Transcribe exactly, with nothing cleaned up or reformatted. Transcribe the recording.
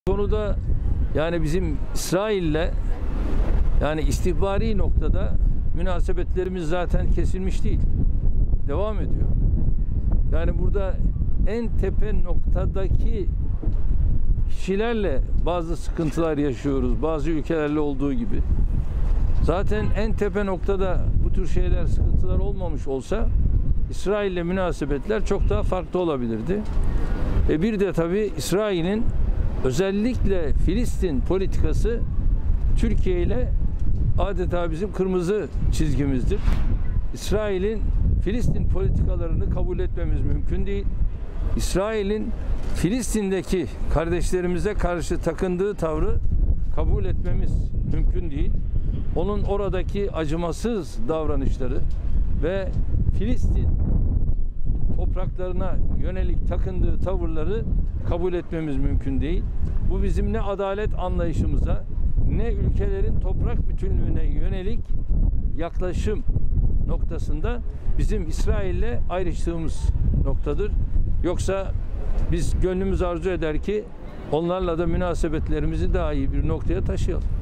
Konuda yani bizim İsrail'le yani istihbari noktada münasebetlerimiz zaten kesilmiş değil. Devam ediyor. Yani burada en tepe noktadaki kişilerle bazı sıkıntılar yaşıyoruz. Bazı ülkelerle olduğu gibi. Zaten en tepe noktada bu tür şeyler, sıkıntılar olmamış olsa İsrail'le münasebetler çok daha farklı olabilirdi. E bir de tabii İsrail'in özellikle Filistin politikası Türkiye ile adeta bizim kırmızı çizgimizdir. İsrail'in Filistin politikalarını kabul etmemiz mümkün değil. İsrail'in Filistin'deki kardeşlerimize karşı takındığı tavrı kabul etmemiz mümkün değil. Onun oradaki acımasız davranışları ve Filistin topraklarına yönelik takındığı tavırları kabul etmemiz mümkün değil. Bu bizim ne adalet anlayışımıza ne ülkelerin toprak bütünlüğüne yönelik yaklaşım noktasında bizim İsrail'le ayrıştığımız noktadır. Yoksa biz gönlümüz arzu eder ki onlarla da münasebetlerimizi daha iyi bir noktaya taşıyalım.